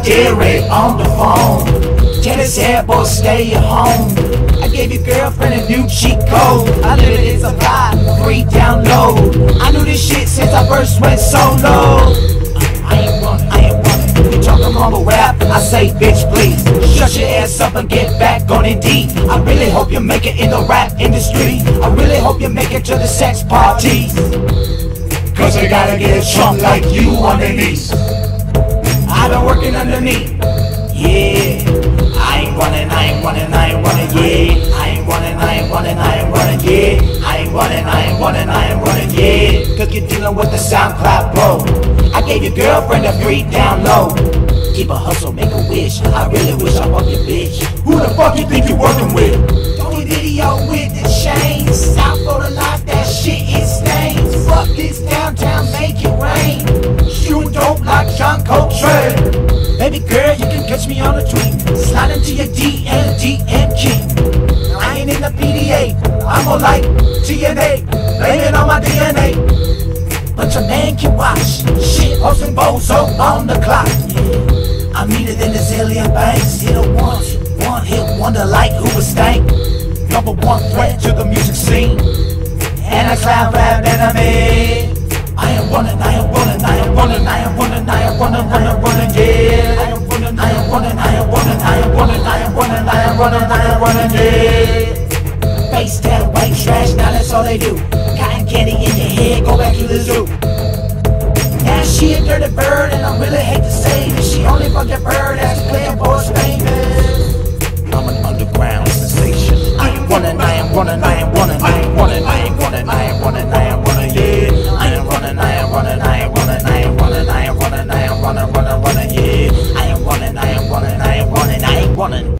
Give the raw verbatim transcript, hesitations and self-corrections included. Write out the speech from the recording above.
Derek on the phone. Tell this hair boy stay at home. I gave your girlfriend a new cheat code. Unlimited supply, free download. I knew this shit since I first went solo. I ain't running, I ain't running. You talking mumble rap, I say bitch please. Shut your ass up and get back on Indeed. I really hope you make it in the rap industry. I really hope you make it to the sex parties. Cause they gotta get a chump like you underneath. I've been working underneath. Yeah, I ain't running, I ain't running, I ain't running, yeah. I ain't running, I ain't running, I ain't running, yeah. I ain't running, I ain't running, I ain't running, yeah. Cause you're dealing with the SoundCloud Pro. I gave your girlfriend a free download. Keep a hustle, make a wish. I really wish I fuck your bitch. Who the fuck you think you working with? Only video with the chains. South Florida life, that shit is stains. Fuck this downtown, make it rain. Shooting dope like John Coltrane. Baby girl, you can catch me on a tweet. Slide into your D M, D M key. I ain't in the P D A, I'm more like T N A. Blame it on my D N A. But your man can watch. Shit, posting bozo on the clock. Yeah. I'm neater than the zillion banks. Hit a one, one hit wonder like who was stank. Number one threat to the music scene. And a clown rap enemy. I am running, I am running, I am running, I am running, I am running, I am running, yeah. I am running, I am running, I am running, I am running, I am running, I am running, I am running, yeah. Face down, white trash, now that's all they do. Cotton candy in your head, go back to the zoo. Now she a dirty bird, and I really hate to say that she only fuck that bird that's playing for famous. I'm an underground sensation. I am running, I am running, I am running, I am running, I am running, I am running, I am running, yeah. I am running, I am running, I am running, I am running, I am running, I am running, running, running, yeah. I am running, I am running, I am running, I am running.